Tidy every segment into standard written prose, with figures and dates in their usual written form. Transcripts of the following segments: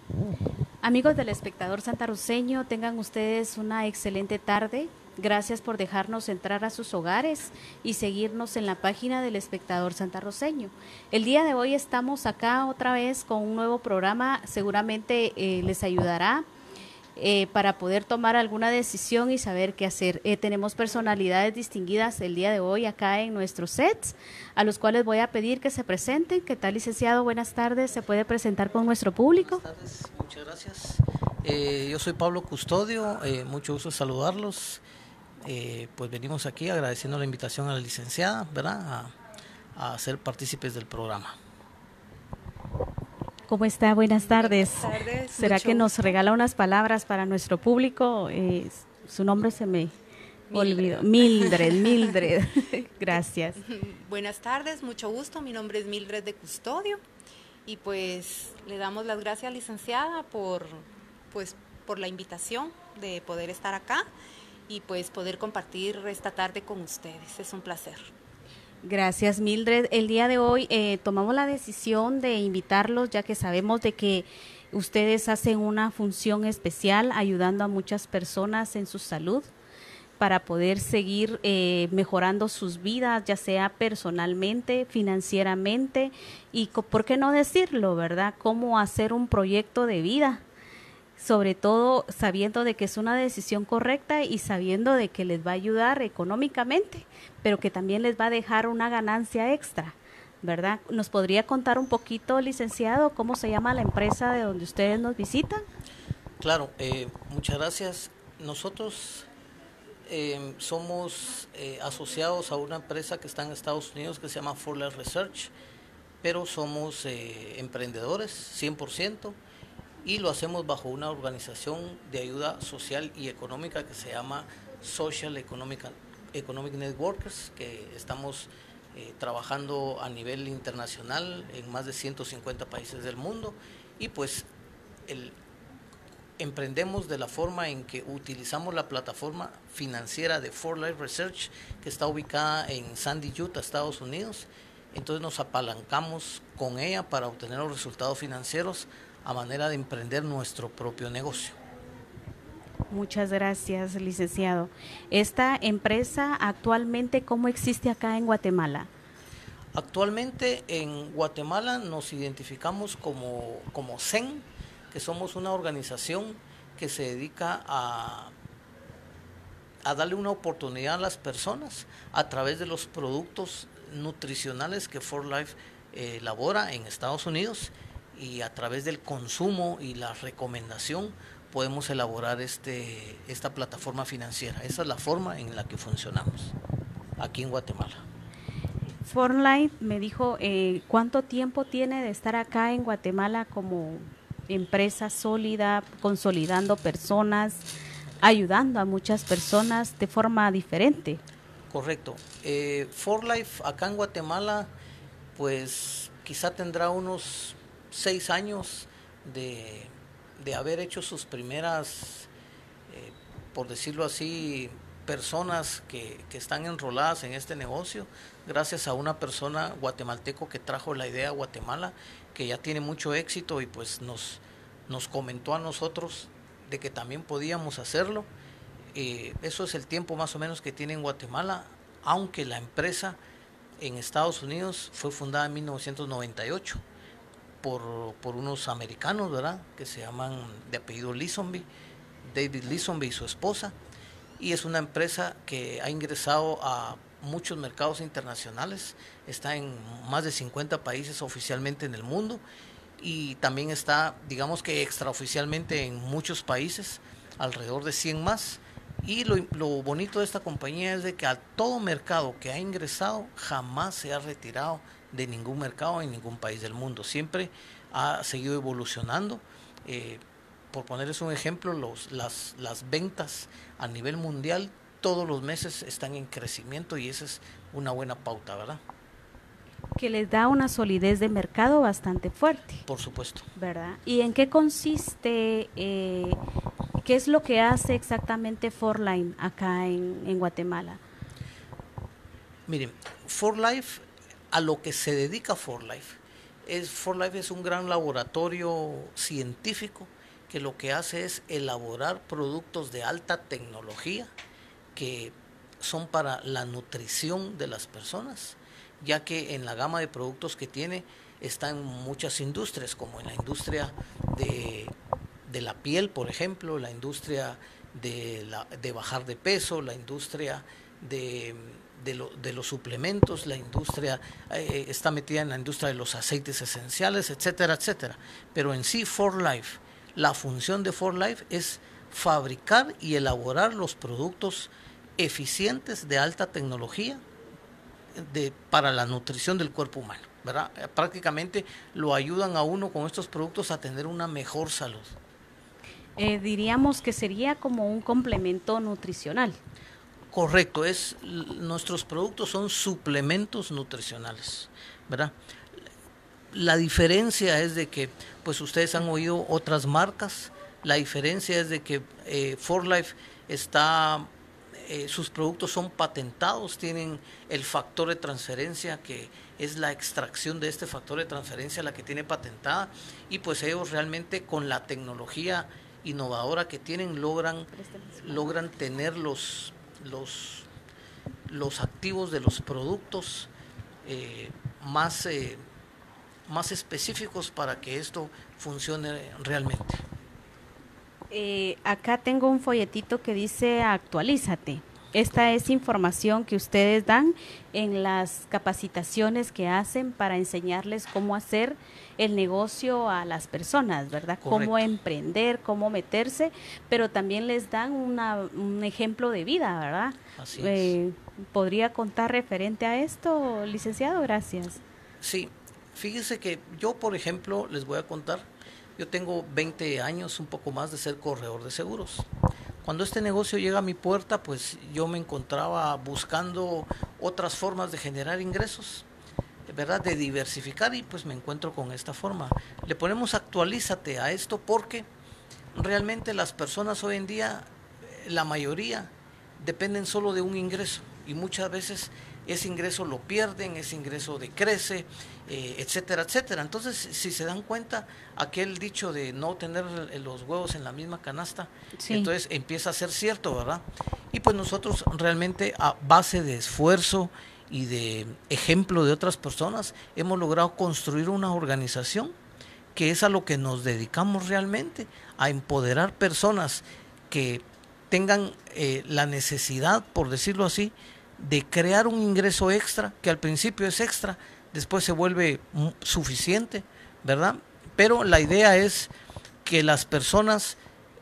Amigos del Espectador santarroceño, tengan ustedes una excelente tarde. Gracias por dejarnos entrar a sus hogares y seguirnos en la página del Espectador santarroceño. El día de hoy estamos acá otra vez con un nuevo programa, seguramente les ayudará para poder tomar alguna decisión y saber qué hacer. Tenemos personalidades distinguidas el día de hoy acá en nuestros sets, a los cuales voy a pedir que se presenten. ¿Qué tal, licenciado? Buenas tardes. ¿Se puede presentar con nuestro público? Buenas tardes, muchas gracias. Yo soy Pablo Custodio, mucho gusto saludarlos. Pues venimos aquí agradeciendo la invitación a la licenciada, ¿verdad? A ser partícipes del programa. ¿Cómo está? Buenas tardes. Buenas tardes. ¿Será que nos regala unas palabras para nuestro público? Su nombre se me olvidó. Mildred. Gracias. Buenas tardes, mucho gusto. Mi nombre es Mildred de Custodio y pues le damos las gracias, licenciada, por la invitación de poder estar acá y pues poder compartir esta tarde con ustedes. Es un placer. Gracias, Mildred. El día de hoy tomamos la decisión de invitarlos, ya que sabemos de que ustedes hacen una función especial ayudando a muchas personas en su salud para poder seguir mejorando sus vidas, ya sea personalmente, financieramente y, ¿por qué no decirlo, verdad? Cómo hacer un proyecto de vida, sobre todo sabiendo de que es una decisión correcta y sabiendo de que les va a ayudar económicamente, pero que también les va a dejar una ganancia extra, ¿verdad? ¿Nos podría contar un poquito, licenciado, cómo se llama la empresa de donde ustedes nos visitan? Claro, muchas gracias. Nosotros somos asociados a una empresa que está en Estados Unidos que se llama 4Life Research, pero somos emprendedores 100%. Y lo hacemos bajo una organización de ayuda social y económica que se llama Social Economic Networkers, que estamos trabajando a nivel internacional en más de 150 países del mundo y pues emprendemos de la forma en que utilizamos la plataforma financiera de 4Life Research, que está ubicada en Sandy, Utah, Estados Unidos. Entonces nos apalancamos con ella para obtener los resultados financieros a manera de emprender nuestro propio negocio. Muchas gracias, licenciado. ¿Esta empresa actualmente cómo existe acá en Guatemala? Actualmente en Guatemala nos identificamos como CEN, que somos una organización que se dedica a darle una oportunidad a las personas a través de los productos nutricionales que 4Life elabora en Estados Unidos, y a través del consumo y la recomendación podemos elaborar esta plataforma financiera. Esa es la forma en la que funcionamos aquí en Guatemala. 4Life me dijo, ¿cuánto tiempo tiene de estar acá en Guatemala como empresa sólida, consolidando personas, ayudando a muchas personas de forma diferente? Correcto. 4Life acá en Guatemala, pues quizá tendrá unos 6 años de haber hecho sus primeras, por decirlo así, personas que están enroladas en este negocio, gracias a una persona guatemalteco que trajo la idea a Guatemala, que ya tiene mucho éxito y pues nos comentó a nosotros de que también podíamos hacerlo. Eso es el tiempo más o menos que tiene en Guatemala, aunque la empresa en Estados Unidos fue fundada en 1998 por unos americanos, ¿verdad?, que se llaman de apellido Lisenby, David Lisenby y su esposa, y es una empresa que ha ingresado a muchos mercados internacionales, está en más de 50 países oficialmente en el mundo y también está, digamos que extraoficialmente, en muchos países, alrededor de 100 más. Y lo bonito de esta compañía es de que a todo mercado que ha ingresado jamás se ha retirado de ningún mercado en ningún país del mundo, siempre ha seguido evolucionando. Por ponerles un ejemplo, las ventas a nivel mundial todos los meses están en crecimiento y esa es una buena pauta, ¿verdad? Que les da una solidez de mercado bastante fuerte. Por supuesto. ¿Verdad? ¿Y en qué consiste, qué es lo que hace exactamente 4Life acá en Guatemala? Miren, 4Life, a lo que se dedica 4Life, For Life es un gran laboratorio científico que lo que hace es elaborar productos de alta tecnología que son para la nutrición de las personas, ya que en la gama de productos que tiene están muchas industrias, como en la industria de la piel, por ejemplo, la industria de bajar de peso, la industria de los suplementos, la industria está metida en la industria de los aceites esenciales, etcétera, etcétera. Pero en sí, For Life, la función de For Life es fabricar y elaborar los productos eficientes de alta tecnología para la nutrición del cuerpo humano, ¿verdad? Prácticamente lo ayudan a uno con estos productos a tener una mejor salud. Diríamos que sería como un complemento nutricional. Correcto, nuestros productos son suplementos nutricionales, ¿verdad? La diferencia es de que, pues ustedes han oído otras marcas, la diferencia es de que For Life sus productos son patentados, tienen el factor de transferencia, que es la extracción de este factor de transferencia la que tiene patentada, y pues ellos realmente con la tecnología innovadora que tienen logran tener los activos de los productos más específicos para que esto funcione realmente. Acá tengo un folletito que dice actualízate. Esta es información que ustedes dan en las capacitaciones que hacen para enseñarles cómo hacer el negocio a las personas, ¿verdad? Correcto. Cómo emprender, cómo meterse, pero también les dan un ejemplo de vida, ¿verdad? Así es. ¿Podría contar referente a esto, licenciado? Gracias. Sí, fíjese que yo, por ejemplo, les voy a contar, yo tengo 20 años, un poco más, de ser corredor de seguros. Cuando este negocio llega a mi puerta, pues yo me encontraba buscando otras formas de generar ingresos, ¿verdad? De diversificar, y pues me encuentro con esta forma. Le ponemos actualízate a esto porque realmente las personas hoy en día, la mayoría, dependen solo de un ingreso, y muchas veces ese ingreso lo pierden, ese ingreso decrece, etcétera, etcétera. Entonces, si se dan cuenta, aquel dicho de no tener los huevos en la misma canasta, sí, entonces empieza a ser cierto, ¿verdad? Y pues nosotros realmente, a base de esfuerzo y de ejemplo de otras personas, hemos logrado construir una organización que es a lo que nos dedicamos realmente, a empoderar personas que tengan la necesidad, por decirlo así, de crear un ingreso extra, que al principio es extra, después se vuelve suficiente, ¿verdad? Pero la idea es que las personas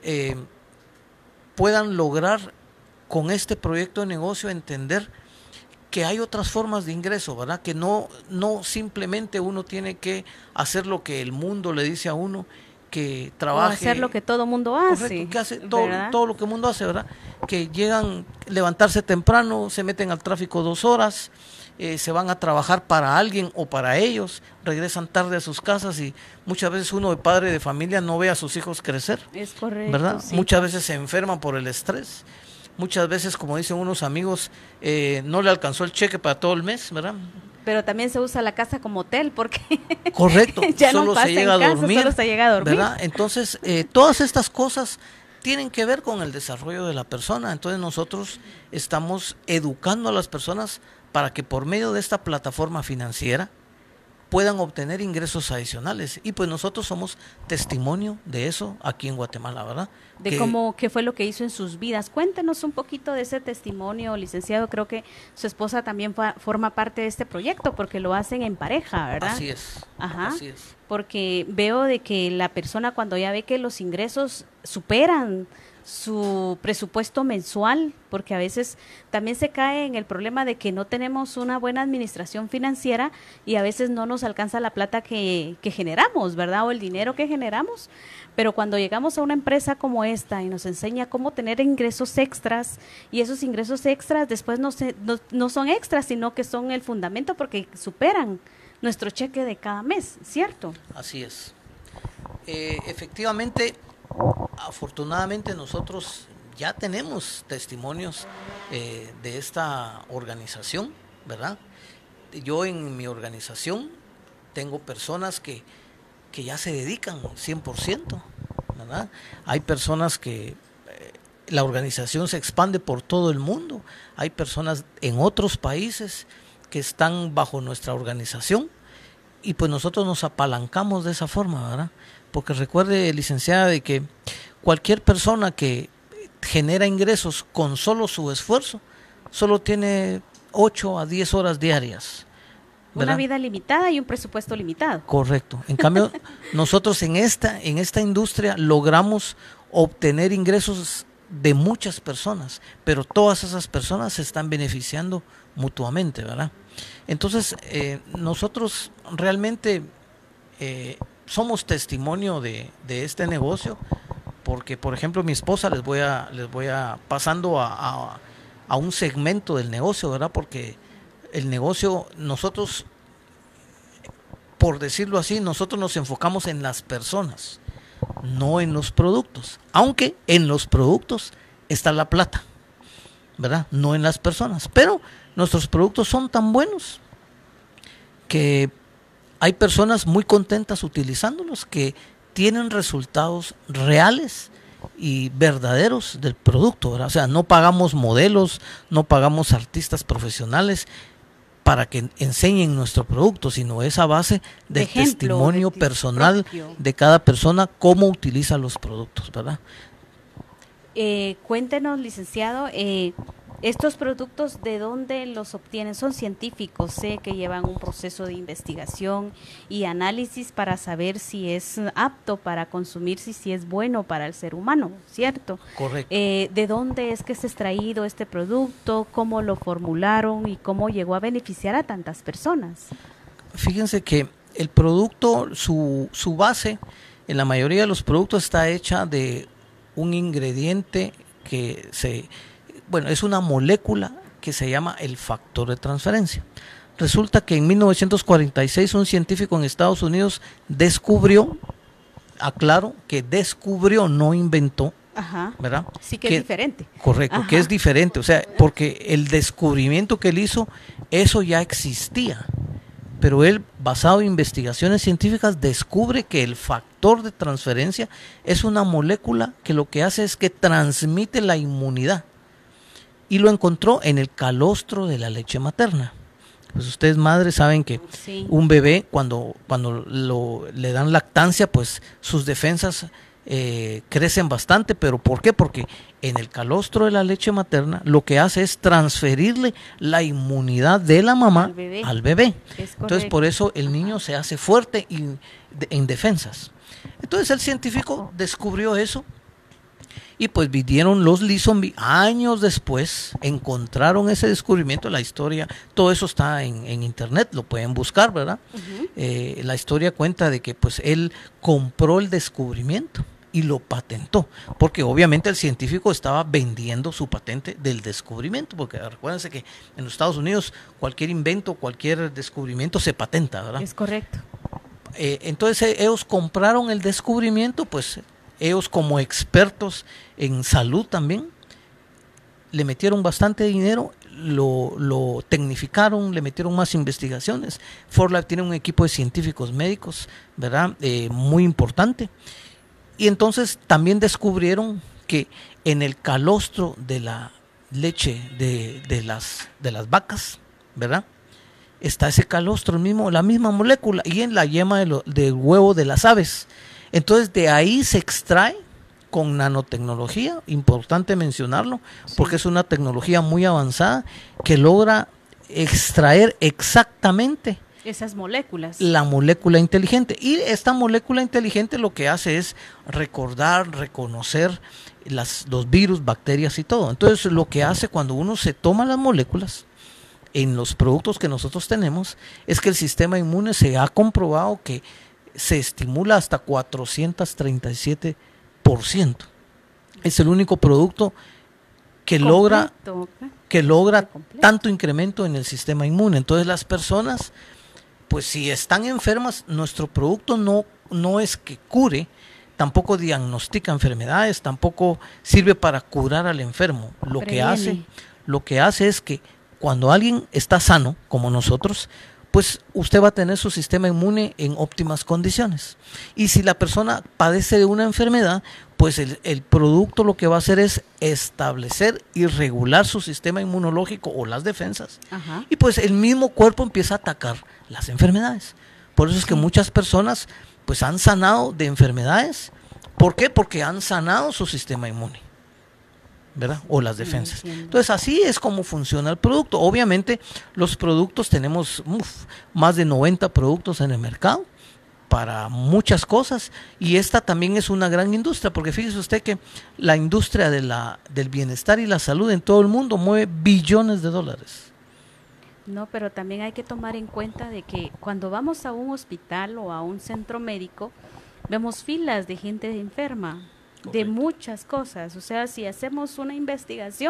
puedan lograr con este proyecto de negocio entender que hay otras formas de ingreso, ¿verdad? Que no simplemente uno tiene que hacer lo que el mundo le dice a uno, que trabaje, o hacer lo que todo mundo hace. Correcto, que hace todo lo que el mundo hace, ¿verdad? Que llegan, levantarse temprano, se meten al tráfico 2 horas, se van a trabajar para alguien o para ellos, regresan tarde a sus casas, y muchas veces uno de padre de familia no ve a sus hijos crecer. Es correcto, ¿verdad? sí. Muchas veces se enferman por el estrés. Muchas veces, como dicen unos amigos, no le alcanzó el cheque para todo el mes, ¿verdad? Pero también se usa la casa como hotel porque correcto, ya solo no pasa se llega en casa, a dormir, solo se llega a dormir, ¿verdad? Entonces, todas estas cosas tienen que ver con el desarrollo de la persona. Entonces nosotros estamos educando a las personas para que por medio de esta plataforma financiera puedan obtener ingresos adicionales, y pues nosotros somos testimonio de eso aquí en Guatemala, ¿verdad? De qué fue lo que hizo en sus vidas. Cuéntenos un poquito de ese testimonio, licenciado. Creo que su esposa también forma parte de este proyecto porque lo hacen en pareja, ¿verdad? Así es. Ajá. Así es. Porque veo de que la persona, cuando ya ve que los ingresos superan su presupuesto mensual, porque a veces también se cae en el problema de que no tenemos una buena administración financiera y a veces no nos alcanza la plata que generamos, ¿verdad? O el dinero que generamos. Pero cuando llegamos a una empresa como esta y nos enseña cómo tener ingresos extras, y esos ingresos extras después no son extras, sino que son el fundamento porque superan nuestro cheque de cada mes, ¿cierto? Así es. Efectivamente, afortunadamente nosotros ya tenemos testimonios de esta organización, ¿verdad? Yo en mi organización tengo personas que ya se dedican 100%, ¿verdad? Hay personas que la organización se expande por todo el mundo, hay personas en otros países que están bajo nuestra organización y pues nosotros nos apalancamos de esa forma, ¿verdad? Porque recuerde, licenciada, de que cualquier persona que genera ingresos con solo su esfuerzo, solo tiene 8 a 10 horas diarias, ¿verdad? Una vida limitada y un presupuesto limitado. Correcto. En cambio, nosotros en esta industria logramos obtener ingresos de muchas personas, pero todas esas personas se están beneficiando mutuamente, ¿verdad? Entonces, nosotros realmente somos testimonio de este negocio, porque, por ejemplo, mi esposa, les voy a pasando a un segmento del negocio, ¿verdad? Porque el negocio, nosotros, por decirlo así, nosotros nos enfocamos en las personas, no en los productos, aunque en los productos está la plata, ¿verdad? No en las personas, pero nuestros productos son tan buenos que hay personas muy contentas utilizándolos, que tienen resultados reales y verdaderos del producto, ¿verdad? O sea, no pagamos modelos, no pagamos artistas profesionales para que enseñen nuestro producto, sino es a base de testimonio personal de cada persona cómo utiliza los productos, ¿verdad? Cuéntenos, licenciado, estos productos, ¿de dónde los obtienen? Son científicos, sé que llevan un proceso de investigación y análisis para saber si es apto para consumirse y si es bueno para el ser humano, ¿cierto? Correcto. ¿De dónde es que es extraído este producto? ¿Cómo lo formularon y cómo llegó a beneficiar a tantas personas? Fíjense que el producto, su base, en la mayoría de los productos está hecha de un ingrediente que es una molécula que se llama el factor de transferencia. Resulta que en 1946 un científico en Estados Unidos descubrió, aclaro, que descubrió, no inventó, ajá, ¿verdad? Sí que es diferente. Correcto, ajá, que es diferente, o sea, porque el descubrimiento que él hizo, eso ya existía, pero él, basado en investigaciones científicas, descubre que el factor de transferencia es una molécula que lo que hace es que transmite la inmunidad. Y lo encontró en el calostro de la leche materna. Pues ustedes, madres, saben que sí, un bebé cuando le dan lactancia, pues sus defensas crecen bastante. ¿Pero por qué? Porque en el calostro de la leche materna lo que hace es transferirle la inmunidad de la mamá al bebé. Entonces, por eso el niño se hace fuerte en defensas. Entonces el científico descubrió eso. Y pues vinieron los Lee Zombie años después, encontraron ese descubrimiento, la historia, todo eso está en internet, lo pueden buscar, ¿verdad? Uh-huh. La historia cuenta de que pues él compró el descubrimiento y lo patentó, porque obviamente el científico estaba vendiendo su patente del descubrimiento, porque recuérdense que en los Estados Unidos cualquier invento, cualquier descubrimiento se patenta, ¿verdad? Es correcto. Entonces ellos compraron el descubrimiento, pues ellos como expertos en salud también le metieron bastante dinero, lo tecnificaron, le metieron más investigaciones. 4Life tiene un equipo de científicos médicos, ¿verdad? Muy importante. Y entonces también descubrieron que en el calostro de la leche de las vacas, ¿verdad? Está ese calostro mismo, la misma molécula, y en la yema del huevo de las aves. Entonces de ahí se extrae con nanotecnología, importante mencionarlo, porque es una tecnología muy avanzada que logra extraer exactamente esas moléculas. La molécula inteligente. Y esta molécula inteligente lo que hace es recordar, reconocer los virus, bacterias y todo. Entonces lo que hace cuando uno se toma las moléculas en los productos que nosotros tenemos es que el sistema inmune se ha comprobado que se estimula hasta 437%. Es el único producto que logra tanto incremento en el sistema inmune. Entonces las personas, pues si están enfermas, nuestro producto no es que cure, tampoco diagnostica enfermedades, tampoco sirve para curar al enfermo. Lo que hace es que cuando alguien está sano, como nosotros, pues usted va a tener su sistema inmune en óptimas condiciones. Y si la persona padece de una enfermedad, pues el producto lo que va a hacer es establecer y regular su sistema inmunológico o las defensas. Ajá. Y pues el mismo cuerpo empieza a atacar las enfermedades. Por eso es que muchas personas pues han sanado de enfermedades. ¿Por qué? Porque han sanado su sistema inmune, ¿verdad? O las defensas. Entonces así es como funciona el producto. Obviamente los productos tenemos más de 90 productos en el mercado para muchas cosas, y esta también es una gran industria, porque fíjese usted que la industria del bienestar y la salud en todo el mundo mueve billones de dólares. No, pero también hay que tomar en cuenta de que cuando vamos a un hospital o a un centro médico, vemos filas de gente enferma. Correcto. De muchas cosas. O sea, si hacemos una investigación,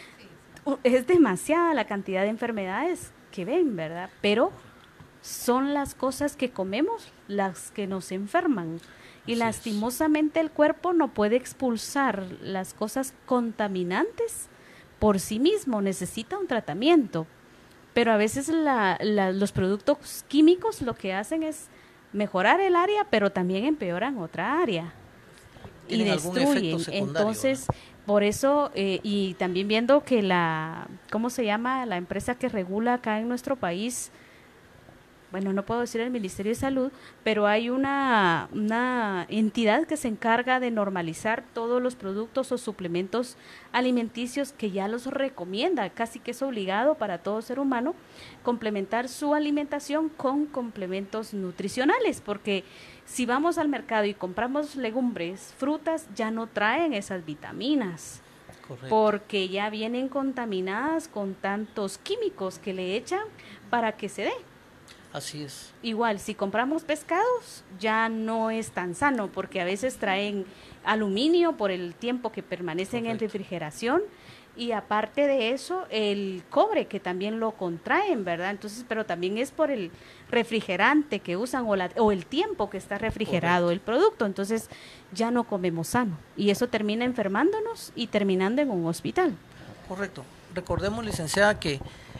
es demasiada la cantidad de enfermedades que ven, ¿verdad? Pero son las cosas que comemos las que nos enferman. Y así lastimosamente el cuerpo no puede expulsar las cosas contaminantes por sí mismo, necesita un tratamiento. Pero a veces los productos químicos lo que hacen es mejorar el área, pero también empeoran otra área y destruyen. Entonces, por eso, y también viendo que ¿cómo se llama? La empresa que regula acá en nuestro país, bueno, no puedo decir el Ministerio de Salud, pero hay una entidad que se encarga de normalizar todos los productos o suplementos alimenticios que ya los recomienda, casi que es obligado para todo ser humano, complementar su alimentación con complementos nutricionales, porque si vamos al mercado y compramos legumbres, frutas, ya no traen esas vitaminas. Correcto. Porque ya vienen contaminadas con tantos químicos que le echan para que se dé. Así es. Igual, si compramos pescados, ya no es tan sano, porque a veces traen aluminio por el tiempo que permanecen en refrigeración, y aparte de eso, el cobre, que también lo contraen, ¿verdad? Entonces, pero también es por el refrigerante que usan o el tiempo que está refrigerado el producto. Entonces, ya no comemos sano, y eso termina enfermándonos y terminando en un hospital. Correcto. Recordemos, licenciada, que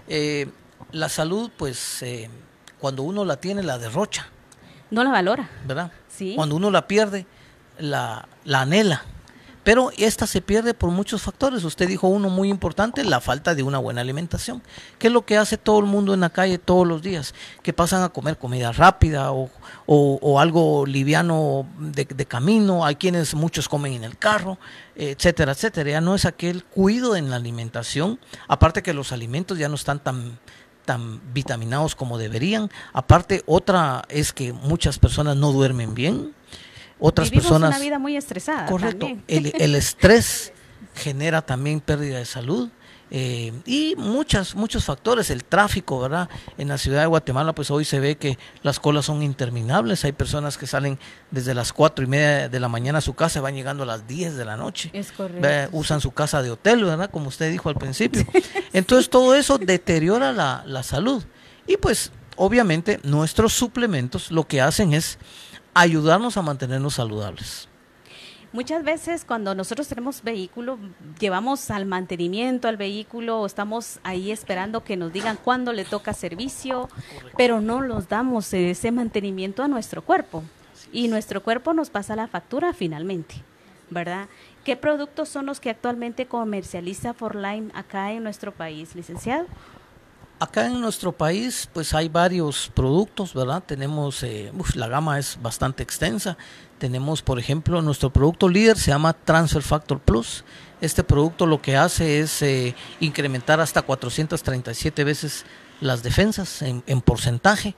la salud, pues cuando uno la tiene, la derrocha. No la valora. ¿Verdad? Sí. Cuando uno la pierde, la anhela. Pero esta se pierde por muchos factores. Usted dijo uno muy importante, la falta de una buena alimentación. ¿Qué es lo que hace todo el mundo en la calle todos los días? Que pasan a comer comida rápida o algo liviano de camino. Hay quienes muchos comen en el carro, etcétera, etcétera. Ya no es aquel cuidado en la alimentación. Aparte que los alimentos ya no están tan vitaminados como deberían. Aparte, otra es que muchas personas no duermen bien. Otras Vivimos personas, una vida muy estresada. correcto, el estrés genera también pérdida de salud, y muchos factores, el tráfico, ¿verdad? En la ciudad de Guatemala, pues hoy se ve que las colas son interminables. Hay personas que salen desde las 4:30 de la mañana a su casa y van llegando a las 10 de la noche. Es correcto. Usan su casa de hotel, ¿verdad? Como usted dijo al principio. Entonces todo eso deteriora la salud. Y pues obviamente nuestros suplementos lo que hacen es ayudarnos a mantenernos saludables. Muchas veces cuando nosotros tenemos vehículo, llevamos al mantenimiento al vehículo, o estamos ahí esperando que nos digan cuándo le toca servicio, pero no los damos ese mantenimiento a nuestro cuerpo, y nuestro cuerpo nos pasa la factura finalmente, ¿verdad? ¿Qué productos son los que actualmente comercializa Forlime acá en nuestro país, licenciado? Acá en nuestro país pues hay varios productos, ¿verdad? Tenemos, la gama es bastante extensa. Tenemos, por ejemplo, nuestro producto líder se llama Transfer Factor Plus. Este producto lo que hace es incrementar hasta 437 veces las defensas en porcentaje.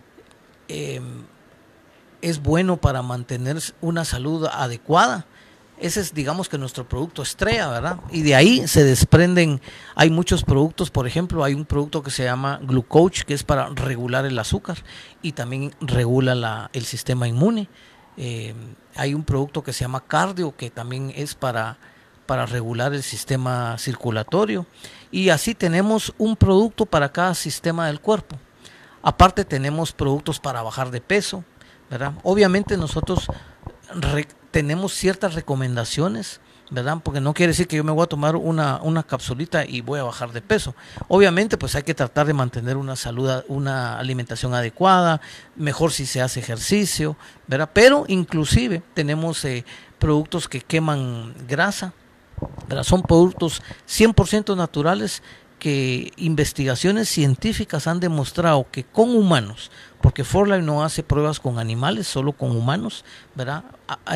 Es bueno para mantener una salud adecuada. Ese es, digamos, que nuestro producto estrella, ¿verdad? Y de ahí se desprenden, hay muchos productos. Por ejemplo, hay un producto que se llama Glucoach, que es para regular el azúcar y también regula el sistema inmune. Hay un producto que se llama Cardio, que también es para regular el sistema circulatorio. Y así tenemos un producto para cada sistema del cuerpo. Aparte tenemos productos para bajar de peso, ¿verdad? Obviamente nosotros tenemos ciertas recomendaciones ¿verdad? Porque no quiere decir que yo me voy a tomar una capsulita y voy a bajar de peso. Obviamente, pues hay que tratar de mantener una salud, una alimentación adecuada, mejor si se hace ejercicio, ¿verdad? Pero inclusive tenemos productos que queman grasa, ¿verdad? Son productos 100% naturales que investigaciones científicas han demostrado que con humanos, porque 4Life no hace pruebas con animales, solo con humanos, ¿verdad?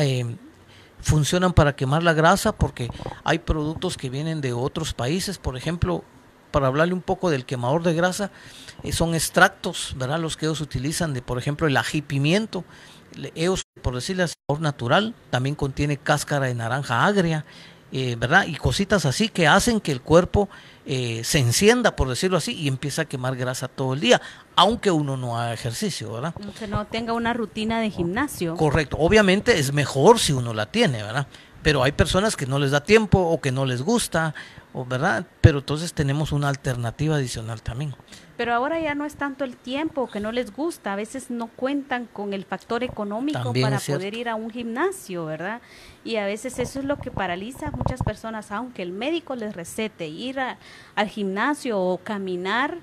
Funcionan para quemar la grasa, porque hay productos que vienen de otros países, por ejemplo, para hablarle un poco del quemador de grasa, son extractos, ¿verdad? Los que ellos utilizan de, por ejemplo, el ají pimiento, ellos, por decirle así, sabor natural, también contiene cáscara de naranja agria, ¿verdad? Y cositas así que hacen que el cuerpo se encienda, por decirlo así, y empieza a quemar grasa todo el día, aunque uno no haga ejercicio, ¿verdad? Aunque no tenga una rutina de gimnasio. Correcto, obviamente es mejor si uno la tiene, ¿verdad? Pero hay personas que no les da tiempo o que no les gusta, ¿verdad? Pero entonces tenemos una alternativa adicional también. Pero ahora ya no es tanto el tiempo que no les gusta, a veces no cuentan con el factor económico También para es cierto. poder ir a un gimnasio, ¿verdad? Y a veces eso es lo que paraliza a muchas personas, aunque el médico les recete ir al gimnasio o caminar,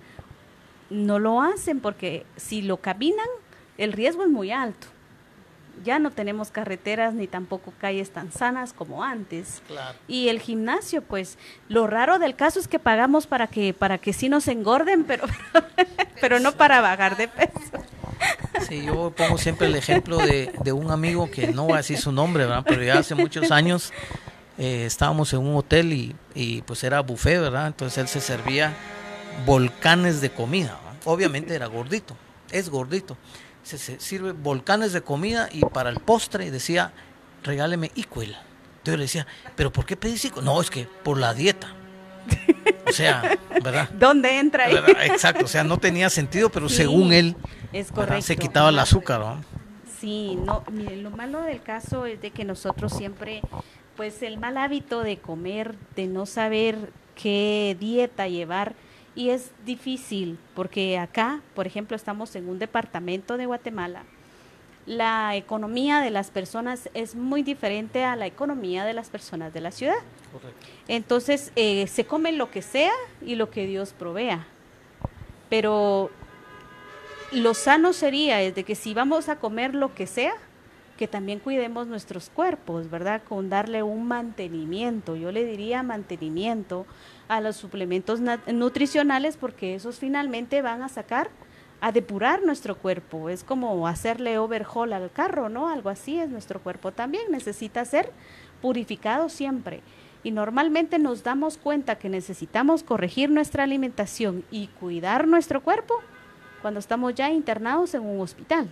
no lo hacen porque si lo caminan, el riesgo es muy alto. Ya no tenemos carreteras ni tampoco calles tan sanas como antes. Claro. Y el gimnasio, pues, lo raro del caso es que pagamos para que sí nos engorden, pero no para bajar de peso. Sí, yo pongo siempre el ejemplo de un amigo que no voy a decir su nombre, ¿verdad? Pero ya hace muchos años estábamos en un hotel y pues era buffet, ¿verdad? Entonces él se servía volcanes de comida, ¿verdad? Obviamente era gordito, es gordito. Se sirve volcanes de comida y para el postre decía, regáleme Equal. Entonces yo le decía, ¿pero por qué pedís Equal? No, es que por la dieta. O sea, ¿verdad? ¿Dónde entra ahí? ¿Verdad? Exacto, o sea, no tenía sentido, pero sí, según él, es correcto, se quitaba el azúcar, ¿no? Sí, no, mire, lo malo del caso es de que nosotros siempre, pues el mal hábito de comer, de no saber qué dieta llevar, y es difícil, porque acá, por ejemplo, estamos en un departamento de Guatemala, la economía de las personas es muy diferente a la economía de las personas de la ciudad. Correcto. Entonces, se come lo que sea y lo que Dios provea. Pero lo sano sería es de que si vamos a comer lo que sea, que también cuidemos nuestros cuerpos, ¿verdad? Con darle un mantenimiento, yo le diría mantenimiento a los suplementos nutricionales, porque esos finalmente van a sacar, a depurar nuestro cuerpo. Es como hacerle overhaul al carro, ¿no? Algo así es nuestro cuerpo también, necesita ser purificado siempre. Y normalmente nos damos cuenta que necesitamos corregir nuestra alimentación y cuidar nuestro cuerpo cuando estamos ya internados en un hospital.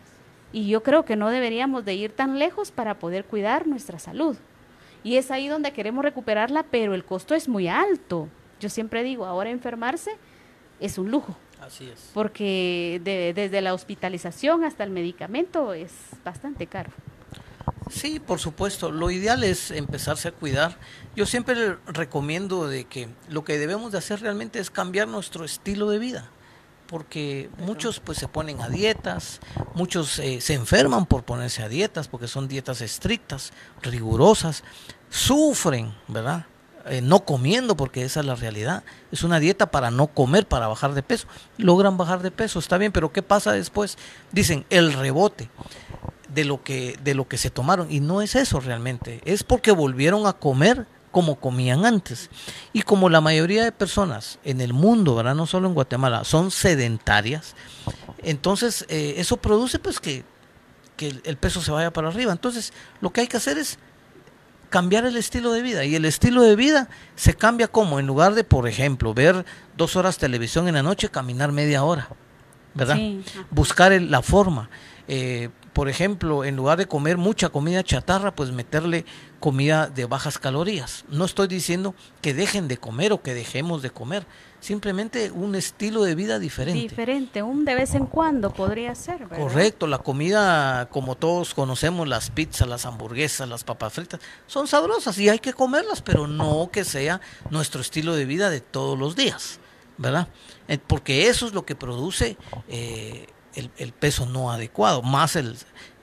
Y yo creo que no deberíamos de ir tan lejos para poder cuidar nuestra salud. Y es ahí donde queremos recuperarla, pero el costo es muy alto. Yo siempre digo, ahora enfermarse es un lujo. Así es. Porque desde la hospitalización hasta el medicamento es bastante caro. Sí, por supuesto. Lo ideal es empezarse a cuidar. Yo siempre le recomiendo de que lo que debemos de hacer realmente es cambiar nuestro estilo de vida. Porque muchos pues se ponen a dietas, muchos se enferman por ponerse a dietas, porque son dietas estrictas, rigurosas, sufren, ¿verdad? No comiendo, porque esa es la realidad, es una dieta para no comer, para bajar de peso, logran bajar de peso, está bien, pero ¿qué pasa después? Dicen, el rebote de lo que se tomaron, y no es eso realmente, es porque volvieron a comer como comían antes. Y como la mayoría de personas en el mundo, ¿verdad? No solo en Guatemala, son sedentarias, entonces eso produce pues que el peso se vaya para arriba. Entonces lo que hay que hacer es cambiar el estilo de vida, y el estilo de vida se cambia como, en lugar de, por ejemplo, ver 2 horas televisión en la noche, caminar media hora, ¿verdad? Sí. Buscar la forma. Por ejemplo, en lugar de comer mucha comida chatarra, pues meterle comida de bajas calorías. No estoy diciendo que dejen de comer o que dejemos de comer, simplemente un estilo de vida diferente. Diferente, un de vez en cuando podría ser, ¿verdad? Correcto, la comida, como todos conocemos, las pizzas, las hamburguesas, las papas fritas, son sabrosas y hay que comerlas, pero no que sea nuestro estilo de vida de todos los días, ¿verdad? Porque eso es lo que produce el peso no adecuado, más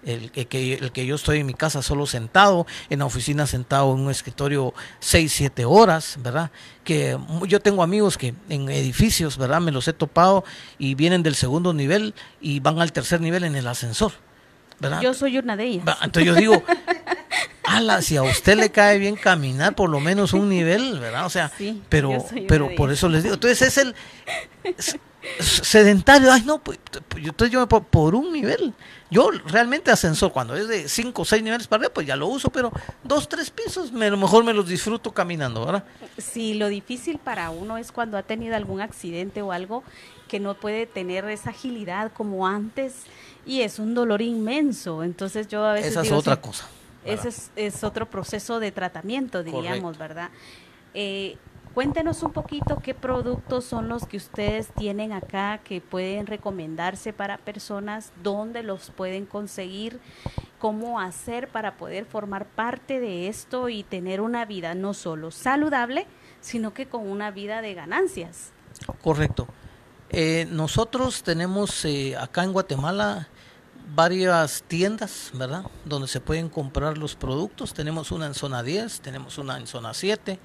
el que yo estoy en mi casa solo sentado, en la oficina sentado en un escritorio 6, 7 horas, ¿verdad? Que yo tengo amigos que en edificios, ¿verdad? Me los he topado y vienen del segundo nivel y van al tercer nivel en el ascensor, ¿verdad? Yo soy una de ellas. Entonces yo digo, ala, si a usted le cae bien caminar por lo menos un nivel, ¿verdad? O sea, Sí, pero por eso les digo, entonces es el sedentario, ay no, pues yo me por un nivel. Yo realmente ascensor, cuando es de 5 o 6 niveles para arriba, pues ya lo uso, pero 2, 3 pisos, a lo mejor me los disfruto caminando, ¿verdad? Sí, lo difícil para uno es cuando ha tenido algún accidente o algo que no puede tener esa agilidad como antes y es un dolor inmenso. Entonces yo a veces esa es digo, otra sí, cosa. ese es otro proceso de tratamiento, diríamos, Correcto. ¿verdad? Cuéntenos un poquito qué productos son los que ustedes tienen acá que pueden recomendarse para personas, dónde los pueden conseguir, cómo hacer para poder formar parte de esto y tener una vida no solo saludable, sino que con una vida de ganancias. Correcto. Nosotros tenemos acá en Guatemala varias tiendas, ¿verdad? Donde se pueden comprar los productos. Tenemos una en zona 10, tenemos una en zona 7.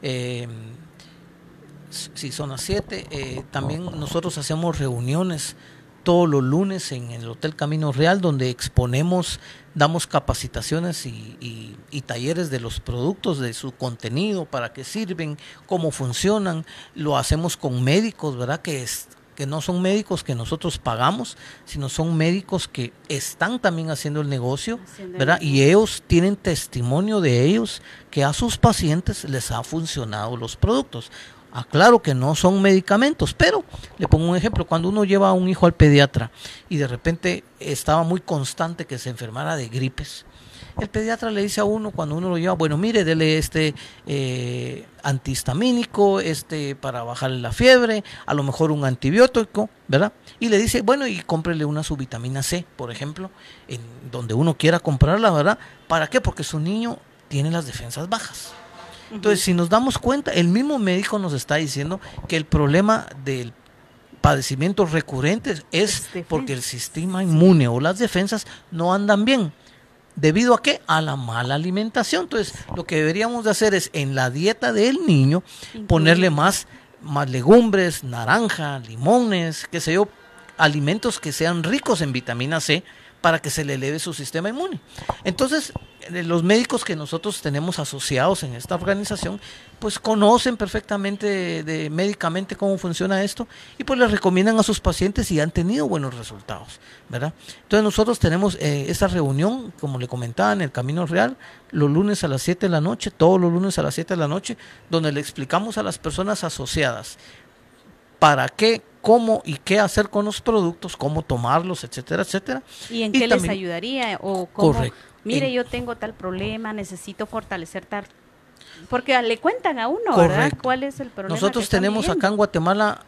Sí, zona 7. También nosotros hacemos reuniones todos los lunes en el Hotel Camino Real, donde exponemos, damos capacitaciones y talleres de los productos, de su contenido, para qué sirven, cómo funcionan. Lo hacemos con médicos, ¿verdad? Que no son médicos que nosotros pagamos, sino son médicos que están también haciendo el negocio, ¿verdad? Y ellos tienen testimonio de ellos que a sus pacientes les ha funcionado los productos. Aclaro que no son medicamentos, pero le pongo un ejemplo: cuando uno lleva a un hijo al pediatra y de repente estaba muy constante que se enfermara de gripes, el pediatra le dice a uno, cuando uno lo lleva, bueno, mire, dele antihistamínico, para bajarle la fiebre, a lo mejor un antibiótico, ¿verdad? Y le dice, bueno, y cómprele una subvitamina C, por ejemplo, en donde uno quiera comprarla, ¿verdad? ¿Para qué? Porque su niño tiene las defensas bajas. Entonces, si nos damos cuenta, el mismo médico nos está diciendo que el problema del padecimientos recurrentes es porque el sistema inmune o las defensas no andan bien. ¿Debido a qué? A la mala alimentación. Entonces, lo que deberíamos de hacer es, en la dieta del niño, ponerle más legumbres, naranja, limones, qué sé yo, alimentos que sean ricos en vitamina C, para que se le eleve su sistema inmune. Entonces, los médicos que nosotros tenemos asociados en esta organización, pues conocen perfectamente médicamente cómo funciona esto y pues les recomiendan a sus pacientes y han tenido buenos resultados, ¿verdad? Entonces nosotros tenemos esta reunión, como le comentaba, en el Camino Real, los lunes a las 7 de la noche, todos los lunes a las 7 de la noche, donde le explicamos a las personas asociadas para qué, cómo y qué hacer con los productos, cómo tomarlos, etcétera, etcétera. ¿Y en qué también les ayudaría? O cómo, correcto. Mire, yo tengo tal problema, necesito fortalecer tal... Porque le cuentan a uno, Correcto. ¿verdad? ¿Cuál es el problema? Nosotros tenemos acá en Guatemala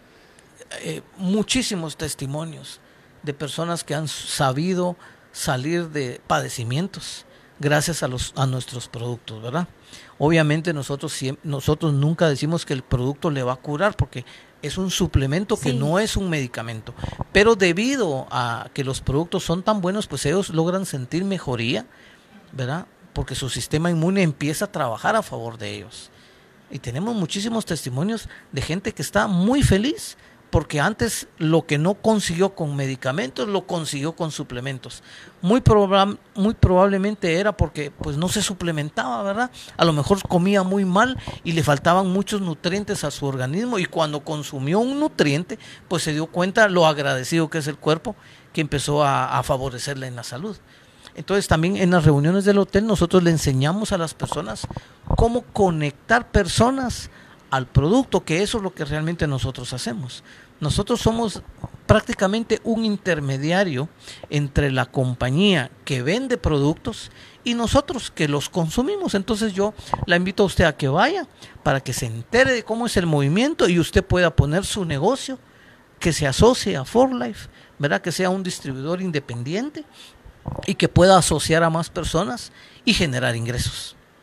muchísimos testimonios de personas que han sabido salir de padecimientos gracias a nuestros productos, ¿verdad? Obviamente nosotros nunca decimos que el producto le va a curar, porque es un suplemento que no es un medicamento, pero debido a que los productos son tan buenos, pues ellos logran sentir mejoría, ¿verdad? Porque su sistema inmune empieza a trabajar a favor de ellos. Y tenemos muchísimos testimonios de gente que está muy feliz, porque antes lo que no consiguió con medicamentos, lo consiguió con suplementos. Muy probablemente era porque pues no se suplementaba, ¿verdad? A lo mejor comía muy mal y le faltaban muchos nutrientes a su organismo, y cuando consumió un nutriente, pues se dio cuenta lo agradecido que es el cuerpo, que empezó a favorecerle en la salud. Entonces también en las reuniones del hotel nosotros le enseñamos a las personas cómo conectar personas al producto, que eso es lo que realmente nosotros hacemos. Nosotros somos prácticamente un intermediario entre la compañía que vende productos y nosotros que los consumimos. Entonces yo la invito a usted a que vaya para que se entere de cómo es el movimiento y usted pueda poner su negocio, que se asocie a 4Life, ¿verdad? Que sea un distribuidor independiente y que pueda asociar a más personas y generar ingresos.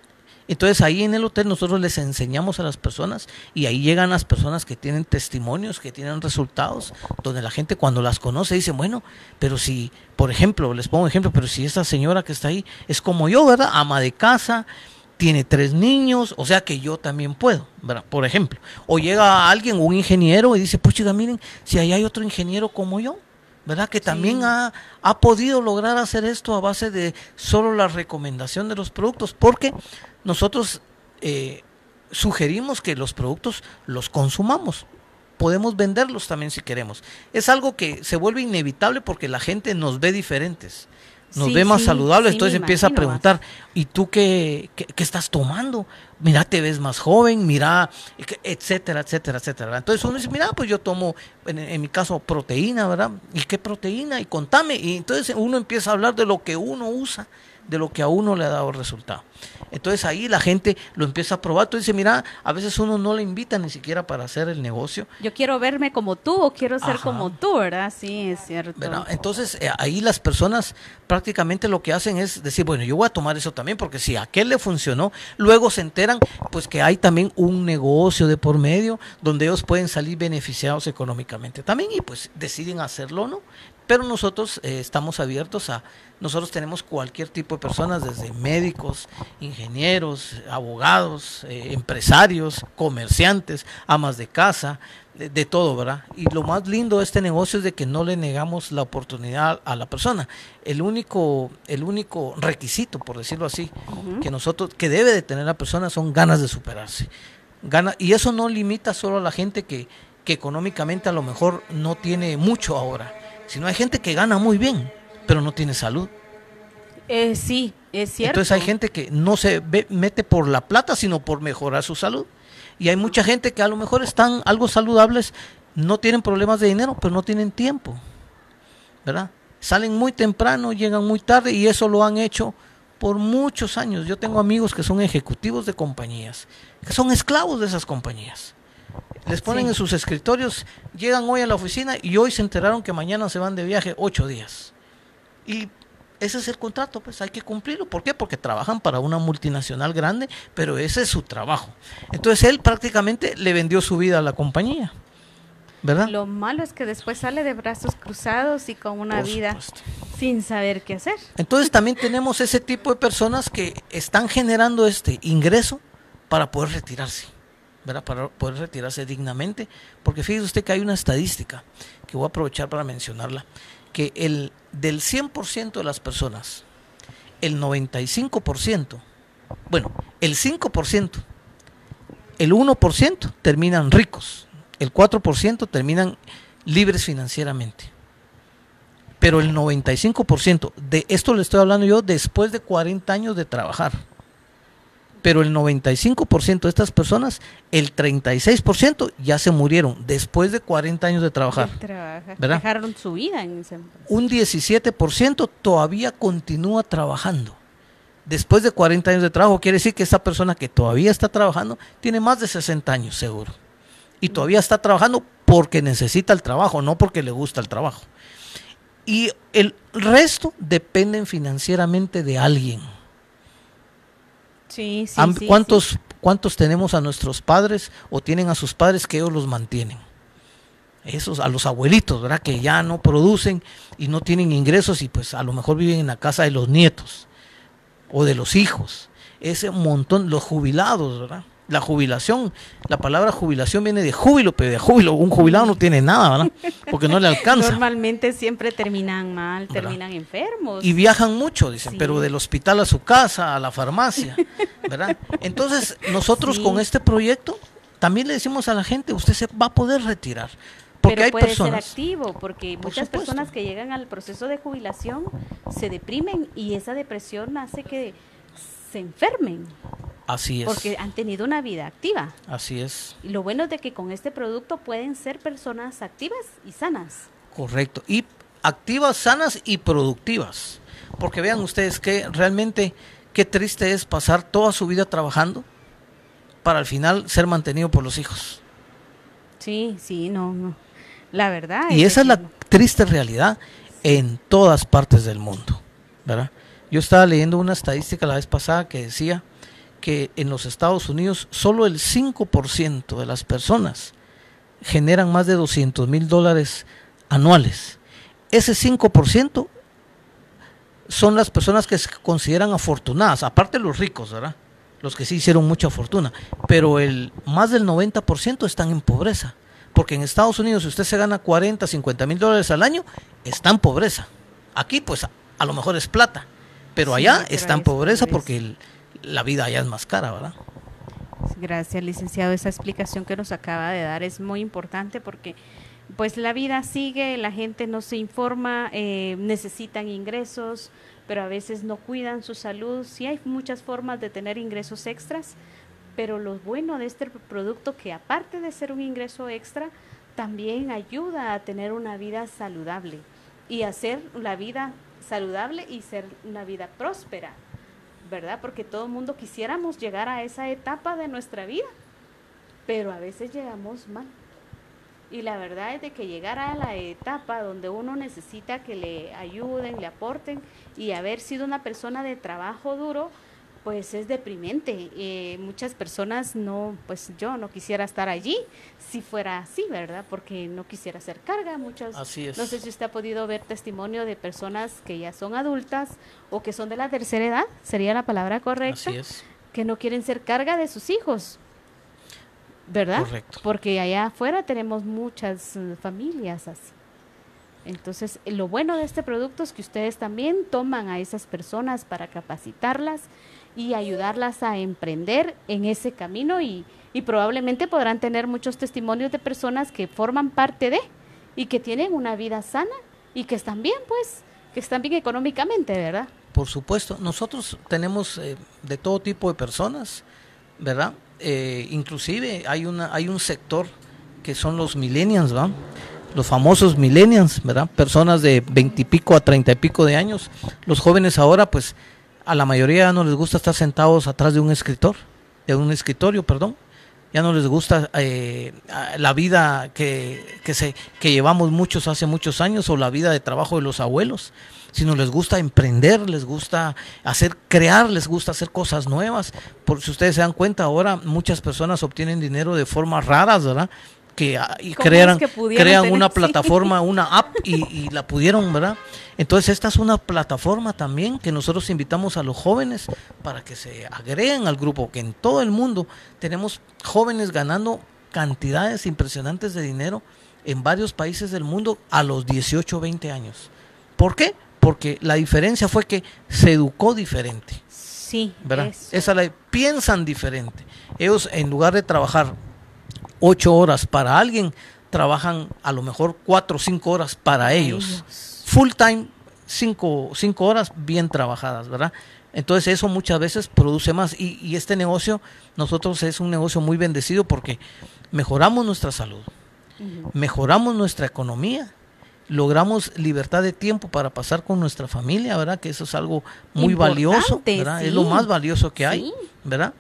Entonces ahí en el hotel nosotros les enseñamos a las personas y ahí llegan las personas que tienen testimonios, que tienen resultados, donde la gente cuando las conoce dice, bueno, pero si, por ejemplo, les pongo un ejemplo, pero si esta señora que está ahí es como yo, ¿verdad? Ama de casa, tiene 3 niños, o sea que yo también puedo, ¿verdad? Por ejemplo. O llega alguien, un ingeniero, y dice, pues chica, miren, si ahí hay otro ingeniero como yo, ¿verdad? Que también ha podido lograr hacer esto a base de solo la recomendación de los productos, porque nosotros sugerimos que los productos los consumamos. Podemos venderlos también si queremos. Es algo que se vuelve inevitable porque la gente nos ve diferentes. Nos ve más saludables, entonces empieza a preguntar, ¿y tú qué estás tomando? Mira, te ves más joven, mira, etcétera, etcétera, etcétera. Entonces uno dice, mira, pues yo tomo, en mi caso, proteína, ¿verdad? ¿Y qué proteína? Y contame. Y entonces uno empieza a hablar de lo que uno usa, de lo que a uno le ha dado resultado. Entonces ahí la gente lo empieza a probar. Entonces dice, mira, a veces uno no le invita ni siquiera para hacer el negocio. Yo quiero verme como tú o quiero ser como tú, ¿verdad? Sí, es cierto. ¿Verdad? Entonces ahí las personas prácticamente lo que hacen es decir, bueno, yo voy a tomar eso también porque si a aquel le funcionó, luego se enteran pues que hay también un negocio de por medio donde ellos pueden salir beneficiados económicamente también y pues deciden hacerlo, ¿no? Pero nosotros estamos abiertos nosotros tenemos cualquier tipo de personas, desde médicos, ingenieros, abogados, empresarios, comerciantes, amas de casa, de todo, ¿verdad? Y lo más lindo de este negocio es de que no le negamos la oportunidad a la persona. El único requisito, por decirlo así, que debe de tener la persona son ganas de superarse. Y eso no limita solo a la gente que económicamente a lo mejor no tiene mucho ahora, sino hay gente que gana muy bien, pero no tiene salud. Sí, es cierto. Entonces hay gente que no se mete por la plata, sino por mejorar su salud. Y hay mucha gente que a lo mejor están algo saludables, no tienen problemas de dinero, pero no tienen tiempo, ¿verdad? Salen muy temprano, llegan muy tarde y eso lo han hecho por muchos años. Yo tengo amigos que son ejecutivos de compañías, que son esclavos de esas compañías. Les ponen en sus escritorios, llegan hoy a la oficina y hoy se enteraron que mañana se van de viaje 8 días. Y ese es el contrato, pues hay que cumplirlo. ¿Por qué? Porque trabajan para una multinacional grande, pero ese es su trabajo. Entonces él prácticamente le vendió su vida a la compañía, ¿verdad? Lo malo es que después sale de brazos cruzados y con una vida sin saber qué hacer. Entonces también tenemos ese tipo de personas que están generando este ingreso para poder retirarse, ¿verdad? Para poder retirarse dignamente, porque fíjese usted que hay una estadística que voy a aprovechar para mencionarla, que del 100% de las personas, el 95%, bueno, el 5%, el 1% terminan ricos, el 4% terminan libres financieramente, pero el 95%, de esto le estoy hablando yo después de 40 años de trabajar, pero el 95% de estas personas, el 36% ya se murieron después de 40 años de trabajar. ¿Verdad? Dejaron su vida en ese momento. Un 17% todavía continúa trabajando. Después de 40 años de trabajo, quiere decir que esta persona que todavía está trabajando tiene más de 60 años seguro. Y todavía está trabajando porque necesita el trabajo, no porque le gusta el trabajo. Y el resto dependen financieramente de alguien. Sí, ¿Cuántos tenemos a nuestros padres o tienen a sus padres que ellos los mantienen? Esos, a los abuelitos, ¿verdad? Que ya no producen y no tienen ingresos y pues a lo mejor viven en la casa de los nietos o de los hijos. Ese montón, los jubilados, ¿verdad? La jubilación, la palabra jubilación viene de júbilo, pero de júbilo un jubilado no tiene nada, ¿verdad? Porque no le alcanza. Normalmente siempre terminan mal, terminan enfermos. Y viajan mucho, dicen, pero del hospital a su casa, a la farmacia, ¿verdad? Entonces, nosotros con este proyecto también le decimos a la gente, usted se va a poder retirar. Porque pero hay puede personas, ser activo, porque muchas personas que llegan al proceso de jubilación se deprimen y esa depresión hace que se enfermen. Así es. Porque han tenido una vida activa. Así es. Y lo bueno es de que con este producto pueden ser personas activas y sanas. Correcto. Y activas, sanas y productivas. Porque vean ustedes que realmente qué triste es pasar toda su vida trabajando para al final ser mantenido por los hijos. Sí, no. La verdad. Y esa es la triste realidad en todas partes del mundo, ¿verdad? Yo estaba leyendo una estadística la vez pasada que decía que en los Estados Unidos solo el 5% de las personas generan más de $200,000 anuales. Ese 5% son las personas que se consideran afortunadas, aparte los ricos, ¿verdad? Los que sí hicieron mucha fortuna, pero más del 90% están en pobreza, porque en Estados Unidos si usted se gana $40, $50,000 al año, está en pobreza. Aquí pues a lo mejor es plata, pero Sí, allá pero está en es pobreza pobreza. porque la vida allá es más cara, ¿verdad? Gracias, licenciado. Esa explicación que nos acaba de dar es muy importante porque pues la vida sigue, la gente no se informa, necesitan ingresos, pero a veces no cuidan su salud. Sí hay muchas formas de tener ingresos extras, pero lo bueno de este producto que aparte de ser un ingreso extra, también ayuda a tener una vida saludable y hacer la vida saludable y ser una vida próspera, ¿verdad? Porque todo el mundo quisiéramos llegar a esa etapa de nuestra vida, pero a veces llegamos mal. Y la verdad es de que llegar a la etapa donde uno necesita que le ayuden, le aporten y haber sido una persona de trabajo duro, pues es deprimente. Muchas personas no, pues yo no quisiera estar allí si fuera así, ¿verdad? Porque no quisiera hacer carga. Así es. No sé si usted ha podido ver testimonio de personas que ya son adultas o que son de la tercera edad, sería la palabra correcta, Así es. que no quieren ser carga de sus hijos, ¿verdad? Correcto. Porque allá afuera tenemos muchas familias así. Entonces, lo bueno de este producto es que ustedes también toman a esas personas para capacitarlas y ayudarlas a emprender en ese camino y probablemente podrán tener muchos testimonios de personas que forman parte de y que tienen una vida sana y que están bien, pues, que están bien económicamente, ¿verdad? Por supuesto, nosotros tenemos de todo tipo de personas, ¿verdad? Inclusive hay un sector que son los millennials, ¿verdad? Los famosos millennials, ¿verdad? Personas de 20 y pico a 30 y pico de años. Los jóvenes ahora, pues, a la mayoría no les gusta estar sentados atrás de un escritorio, perdón. Ya no les gusta la vida que llevamos muchos hace muchos años o la vida de trabajo de los abuelos, sino les gusta emprender, les gusta crear, les gusta hacer cosas nuevas. Por si ustedes se dan cuenta, ahora muchas personas obtienen dinero de formas raras, ¿verdad? Y crean una plataforma, una app y la pudieron, ¿verdad? Entonces esta es una plataforma también que nosotros invitamos a los jóvenes para que se agreguen al grupo, que en todo el mundo tenemos jóvenes ganando cantidades impresionantes de dinero en varios países del mundo a los 18 o 20 años. ¿Por qué? Porque la diferencia fue que se educó diferente. Sí, ¿verdad? Piensan diferente. Ellos, en lugar de trabajar 8 horas para alguien, trabajan a lo mejor 4 o 5 horas para ellos. Full time, 5 horas bien trabajadas, ¿verdad? Entonces eso muchas veces produce más. Y este negocio, nosotros es un negocio muy bendecido porque mejoramos nuestra salud, mejoramos nuestra economía, logramos libertad de tiempo para pasar con nuestra familia, ¿verdad? Que eso es algo muy valioso, ¿verdad? Sí. Es lo más valioso que hay, ¿verdad?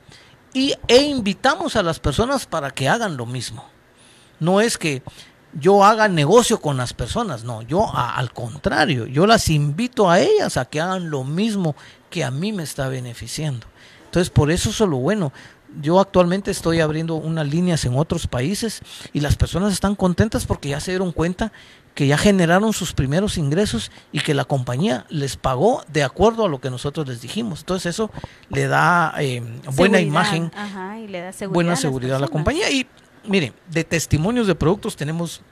E invitamos a las personas para que hagan lo mismo. No es que yo haga negocio con las personas, no, al contrario, yo las invito a ellas a que hagan lo mismo que a mí me está beneficiando. Entonces, por eso es lo bueno. Yo actualmente estoy abriendo unas líneas en otros países y las personas están contentas porque ya se dieron cuenta que ya generaron sus primeros ingresos y que la compañía les pagó de acuerdo a lo que nosotros les dijimos. Entonces eso le da buena imagen, y le da seguridad, buena seguridad a la compañía. Y mire, de testimonios de productos tenemos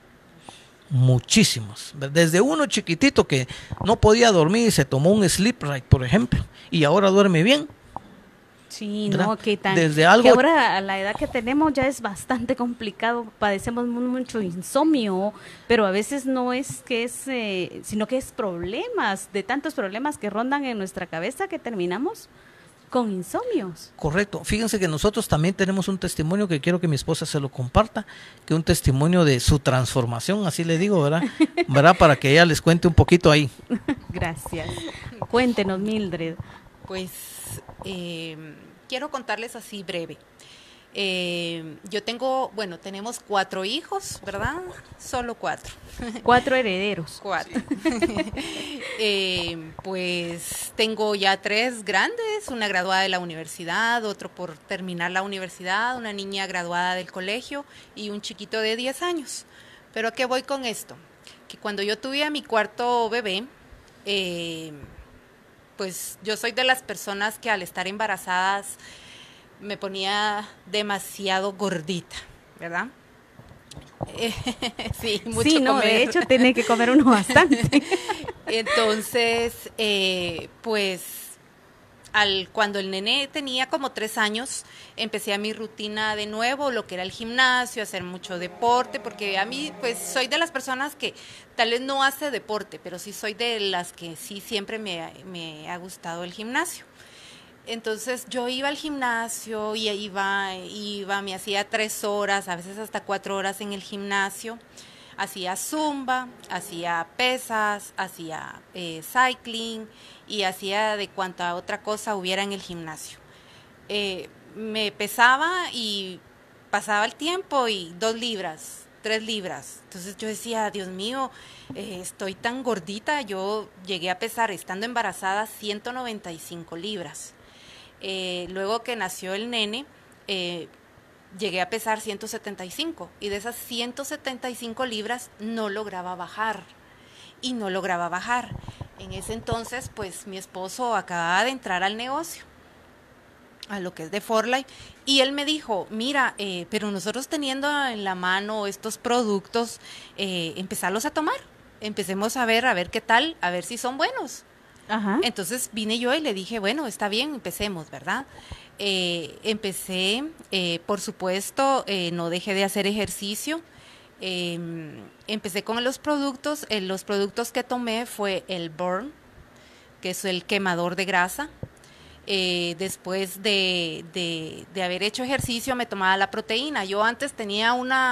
muchísimos. Desde uno chiquitito que no podía dormir y se tomó un Sleep Right, por ejemplo, y ahora duerme bien. Sí, no, que ahora a la edad que tenemos ya es bastante complicado, padecemos mucho insomnio, pero a veces no es que es, sino que es problemas, de tantos problemas que rondan en nuestra cabeza que terminamos con insomnios. Correcto, fíjense que nosotros también tenemos un testimonio que quiero que mi esposa se lo comparta, que es un testimonio de su transformación, así le digo, ¿verdad? ¿Verdad? Para que ella les cuente un poquito ahí. Gracias. Cuéntenos, Mildred. Pues quiero contarles así breve. Tenemos 4 hijos, ¿verdad? Solo 4. 4 herederos. 4. Pues tengo ya 3 grandes, una graduada de la universidad, otro por terminar la universidad, una niña graduada del colegio y un chiquito de 10 años. Pero ¿a qué voy con esto? Que cuando yo tuve a mi cuarto bebé, pues yo soy de las personas que al estar embarazadas me ponía demasiado gordita, ¿verdad? Sí, mucho sí, no, comer. de hecho tiene que comer uno bastante. Entonces, pues cuando el nene tenía como 3 años, empecé a mi rutina de nuevo, lo que era el gimnasio, hacer mucho deporte, porque a mí, pues, soy de las personas que tal vez no hace deporte, pero sí soy de las que sí siempre me ha gustado el gimnasio. Entonces yo iba al gimnasio y iba, me hacía 3 horas, a veces hasta 4 horas en el gimnasio. Hacía zumba, hacía pesas, hacía cycling y hacía de cuanta otra cosa hubiera en el gimnasio. Me pesaba y pasaba el tiempo y 2 libras, 3 libras. Entonces yo decía, Dios mío, estoy tan gordita. Yo llegué a pesar, estando embarazada, 195 libras. Luego que nació el nene, llegué a pesar 175 y de esas 175 libras no lograba bajar y no lograba bajar. En ese entonces, pues mi esposo acababa de entrar al negocio, a lo que es de ForLife, y él me dijo, mira, pero nosotros teniendo en la mano estos productos, empezarlos a tomar, empecemos a ver qué tal, a ver si son buenos. Ajá. Entonces vine yo y le dije, bueno, está bien, empecemos, ¿verdad? Empecé, por supuesto, no dejé de hacer ejercicio. Empecé con los productos que tomé fue el Burn, que es el quemador de grasa. Después de haber hecho ejercicio me tomaba la proteína. Yo antes tenía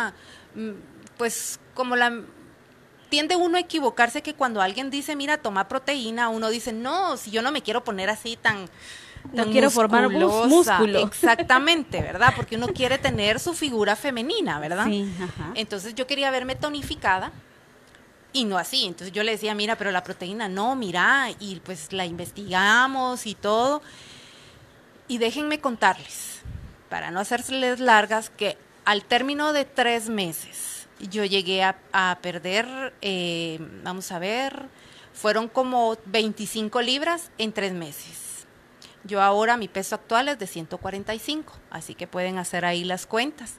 pues como tiende uno a equivocarse, que cuando alguien dice, mira, toma proteína, uno dice, no, si yo no me quiero poner así tan no quiero formar músculo. Exactamente, ¿verdad? Porque uno quiere tener su figura femenina, ¿verdad? Sí, ajá. Entonces yo quería verme tonificada y no así. Entonces yo le decía, mira, pero la proteína no, mira, y pues la investigamos y todo. Y déjenme contarles, para no hacerles largas, que al término de 3 meses, yo llegué a perder, vamos a ver, fueron como 25 libras en 3 meses. Yo ahora, mi peso actual es de 145, así que pueden hacer ahí las cuentas.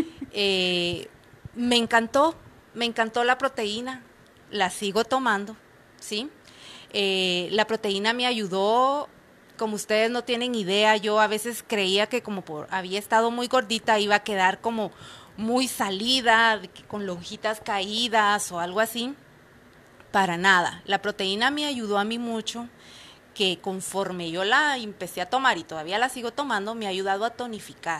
Me encantó la proteína, la sigo tomando, ¿sí? La proteína me ayudó, como ustedes no tienen idea, yo a veces creía que como había estado muy gordita iba a quedar como muy salida, con lonjitas caídas o algo así. Para nada. La proteína me ayudó a mí mucho, que conforme yo la empecé a tomar y todavía la sigo tomando, me ha ayudado a tonificar.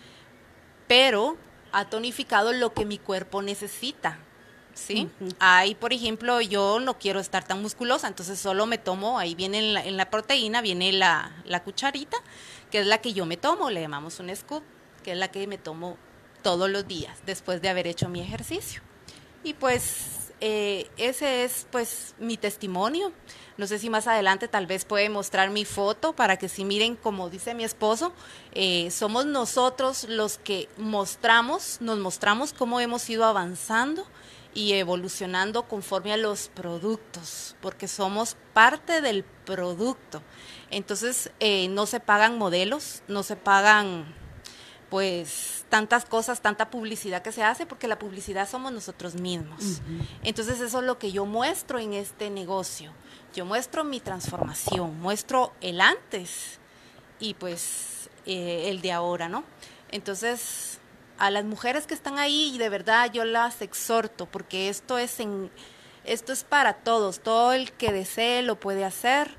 Pero ha tonificado lo que mi cuerpo necesita, ¿sí? Uh-huh. Ahí, por ejemplo, yo no quiero estar tan musculosa, entonces solo me tomo, ahí viene en la proteína, viene la cucharita, que es la que yo me tomo, le llamamos un scoop, que es la que me tomo todos los días después de haber hecho mi ejercicio. Y pues ese es pues mi testimonio. No sé si más adelante tal vez puede mostrar mi foto para que si miren, como dice mi esposo, somos nosotros los que nos mostramos cómo hemos ido avanzando y evolucionando conforme a los productos, porque somos parte del producto. Entonces no se pagan modelos, no se pagan pues tantas cosas, tanta publicidad que se hace, porque la publicidad somos nosotros mismos. Uh-huh. Entonces eso es lo que yo muestro en este negocio. Yo muestro mi transformación, muestro el antes y pues el de ahora, ¿no? Entonces a las mujeres que están ahí, de verdad yo las exhorto, porque esto es para todos, todo el que desee lo puede hacer.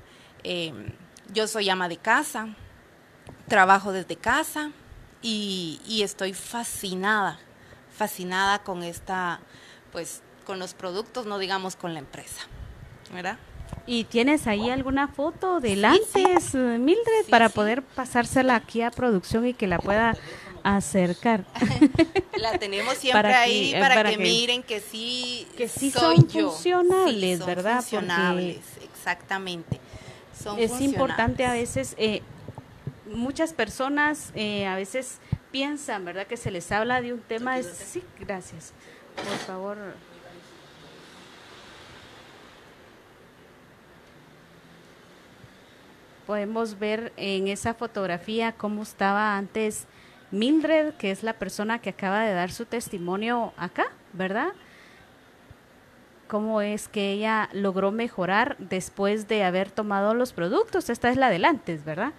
Yo soy ama de casa, trabajo desde casa. Y estoy fascinada con pues con los productos, no digamos con la empresa, ¿verdad? ¿Y tienes ahí alguna foto del antes, sí. Mildred, sí, para poder pasársela aquí a producción y que la pueda acercar? La tenemos siempre ahí para que miren que sí son funcionables, sí, son ¿verdad? funcionables, Exactamente. Es importante a veces, muchas personas a veces piensan, ¿verdad?, que se les habla de un tema. Sí, gracias. Por favor. Podemos ver en esa fotografía cómo estaba antes Mildred, que es la persona que acaba de dar su testimonio acá, ¿verdad? Cómo es que ella logró mejorar después de haber tomado los productos. Esta es la de antes, ¿verdad?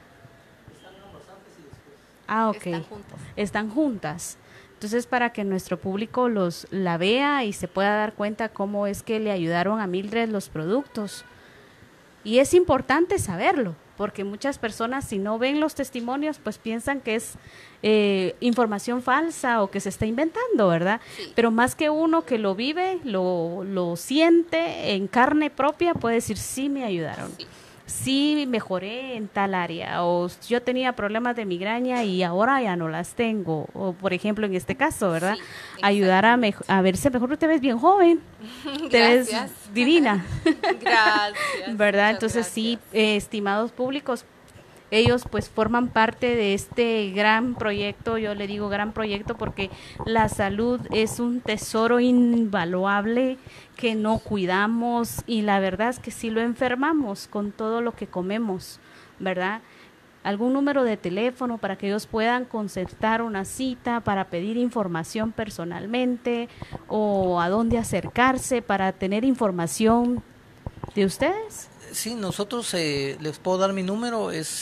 Ah, ok. Están juntas. Entonces, para que nuestro público la vea y se pueda dar cuenta cómo es que le ayudaron a Mildred los productos. Y es importante saberlo, porque muchas personas, si no ven los testimonios, pues piensan que es información falsa o que se está inventando, ¿verdad? Sí. Pero más que uno que lo vive, lo siente en carne propia, puede decir, sí me ayudaron. Sí mejoré en tal área, o yo tenía problemas de migraña y ahora ya no las tengo, o por ejemplo en este caso, ¿verdad? Sí, ayudar a verse mejor. Te ves bien joven, te ves divina. Gracias. ¿Verdad? Entonces gracias. Sí, estimados públicos, ellos pues forman parte de este gran proyecto. Yo le digo gran proyecto porque la salud es un tesoro invaluable que no cuidamos, y la verdad es que sí lo enfermamos con todo lo que comemos, ¿verdad? Algún número de teléfono para que ellos puedan concertar una cita para pedir información personalmente, o a dónde acercarse para tener información de ustedes. Sí, nosotros les puedo dar mi número, es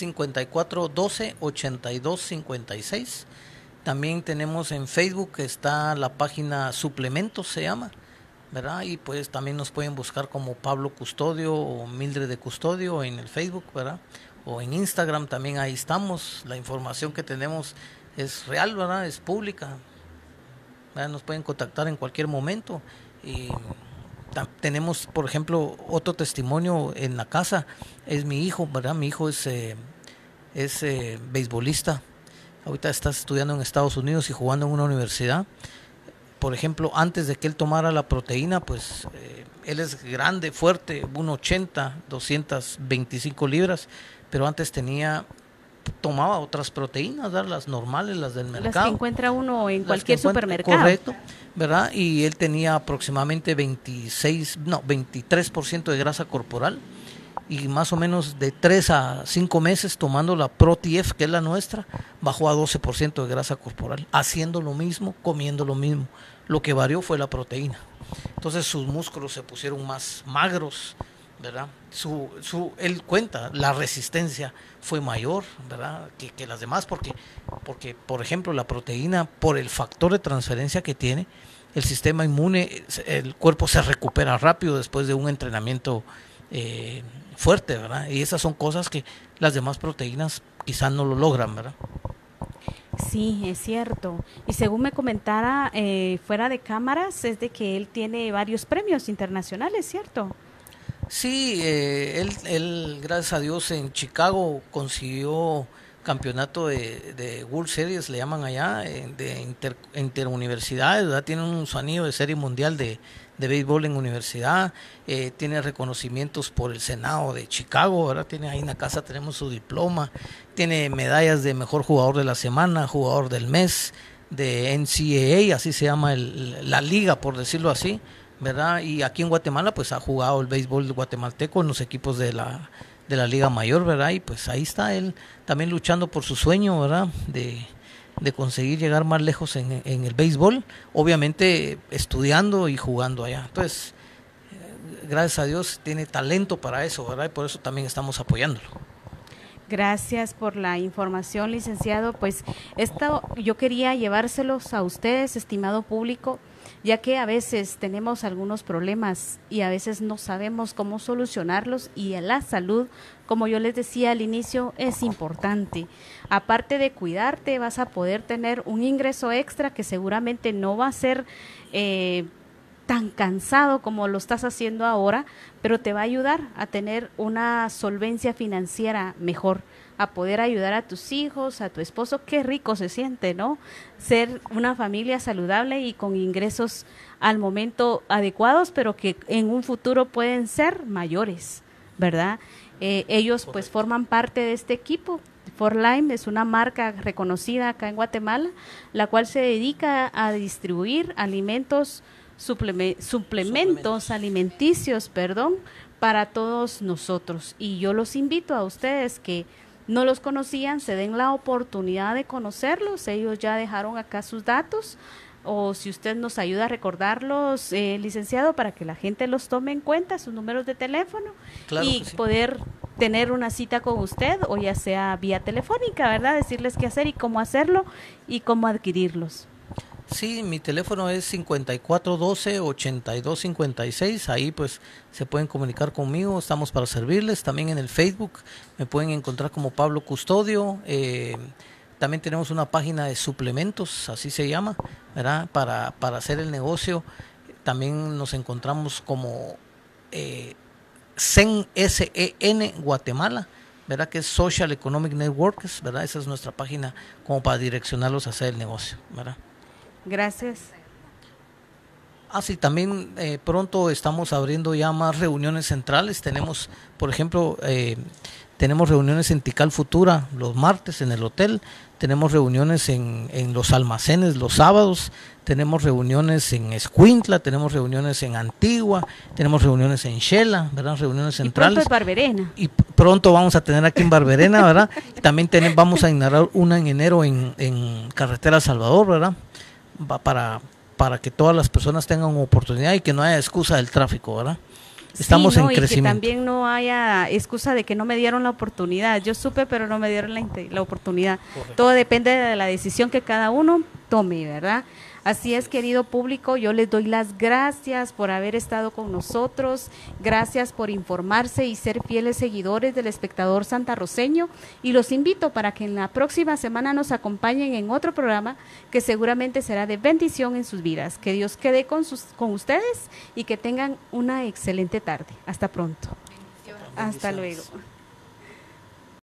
5412-8256. También tenemos en Facebook, está la página Suplementos, se llama, ¿verdad? Y pues también nos pueden buscar como Pablo Custodio o Mildred de Custodio en el Facebook, ¿verdad? O en Instagram también, ahí estamos. La información que tenemos es real, ¿verdad? Es pública, ¿verdad? Nos pueden contactar en cualquier momento. Y tenemos, por ejemplo, otro testimonio en la casa, es mi hijo, ¿verdad? Mi hijo es beisbolista, ahorita está estudiando en Estados Unidos y jugando en una universidad. Por ejemplo, antes de que él tomara la proteína, pues él es grande, fuerte, 1.80, 225 libras, pero antes tomaba otras proteínas, ¿verdad? Las normales, las del mercado. Las que encuentra uno en cualquier supermercado. Correcto, ¿verdad? Y él tenía aproximadamente 23% de grasa corporal, y más o menos de 3 a 5 meses tomando la ProTF, que es la nuestra, bajó a 12% de grasa corporal, haciendo lo mismo, comiendo lo mismo. Lo que varió fue la proteína. Entonces sus músculos se pusieron más magros, ¿verdad? Él cuenta, la resistencia fue mayor, ¿verdad?, que las demás, porque por ejemplo la proteína, por el factor de transferencia que tiene, el sistema inmune, el cuerpo se recupera rápido después de un entrenamiento fuerte, ¿verdad? Y esas son cosas que las demás proteínas quizás no lo logran, ¿verdad? Sí, es cierto. Y según me comentara fuera de cámaras, es de que él tiene varios premios internacionales, ¿cierto? Sí, él gracias a Dios en Chicago consiguió campeonato de World Series, le llaman allá, de interuniversidades, ¿verdad? Tiene un anillo de serie mundial de béisbol en universidad, tiene reconocimientos por el Senado de Chicago, ¿verdad? Tiene ahí en la casa, tenemos su diploma, tiene medallas de mejor jugador de la semana, jugador del mes, de NCAA, así se llama la liga, por decirlo así, ¿verdad? Y aquí en Guatemala pues ha jugado el béisbol guatemalteco en los equipos de la Liga Mayor, ¿verdad? Y pues ahí está él también luchando por su sueño, ¿verdad? De conseguir llegar más lejos en el béisbol, obviamente estudiando y jugando allá. Entonces, gracias a Dios tiene talento para eso, ¿verdad? Y por eso también estamos apoyándolo. Gracias por la información, licenciado. Pues esto yo quería llevárselos a ustedes, estimado público, ya que a veces tenemos algunos problemas y a veces no sabemos cómo solucionarlos, y la salud, como yo les decía al inicio, es importante. Aparte de cuidarte, vas a poder tener un ingreso extra que seguramente no va a ser tan cansado como lo estás haciendo ahora, pero te va a ayudar a tener una solvencia financiera mejor, a poder ayudar a tus hijos, a tu esposo. Qué rico se siente, ¿no? Ser una familia saludable y con ingresos al momento adecuados, pero que en un futuro pueden ser mayores, ¿verdad? Ellos pues forman parte de este equipo. For Lime es una marca reconocida acá en Guatemala, la cual se dedica a distribuir alimentos, suplementos alimenticios, para todos nosotros. Y yo los invito a ustedes que no los conocían, se den la oportunidad de conocerlos. Ellos ya dejaron acá sus datos, o si usted nos ayuda a recordarlos, licenciado, para que la gente los tome en cuenta, sus números de teléfono, claro y sí. poder tener una cita con usted, o ya sea vía telefónica, ¿verdad? Decirles qué hacer y cómo hacerlo y cómo adquirirlos. Sí, mi teléfono es 5412-8256, ahí pues se pueden comunicar conmigo, estamos para servirles. También en el Facebook me pueden encontrar como Pablo Custodio. También tenemos una página de suplementos, así se llama, ¿verdad? Para hacer el negocio. También nos encontramos como SEN Guatemala, ¿verdad? Que es Social Economic Networks, ¿verdad? Esa es nuestra página como para direccionarlos a hacer el negocio, ¿verdad? Gracias. Sí, también pronto estamos abriendo ya más reuniones centrales. Tenemos, por ejemplo, tenemos reuniones en Tikal Futura los martes en el hotel, tenemos reuniones en los almacenes los sábados, tenemos reuniones en Escuintla, tenemos reuniones en Antigua, tenemos reuniones en Xela, ¿verdad? Reuniones centrales. Y pronto es Barberena. Y pronto vamos a tener aquí en Barberena, ¿verdad? También vamos a inaugurar una en enero en Carretera Salvador, ¿verdad? Para que todas las personas tengan oportunidad y que no haya excusa del tráfico, ¿verdad? Estamos en crecimiento. Y que también no haya excusa de que no me dieron la oportunidad. Yo supe, pero no me dieron la oportunidad. Correcto. Todo depende de la decisión que cada uno tome, ¿verdad? Así es, querido público, yo les doy las gracias por haber estado con nosotros, gracias por informarse y ser fieles seguidores del Espectador santarroceño, y los invito para que en la próxima semana nos acompañen en otro programa que seguramente será de bendición en sus vidas. Que Dios quede con ustedes y que tengan una excelente tarde. Hasta pronto. Hasta luego.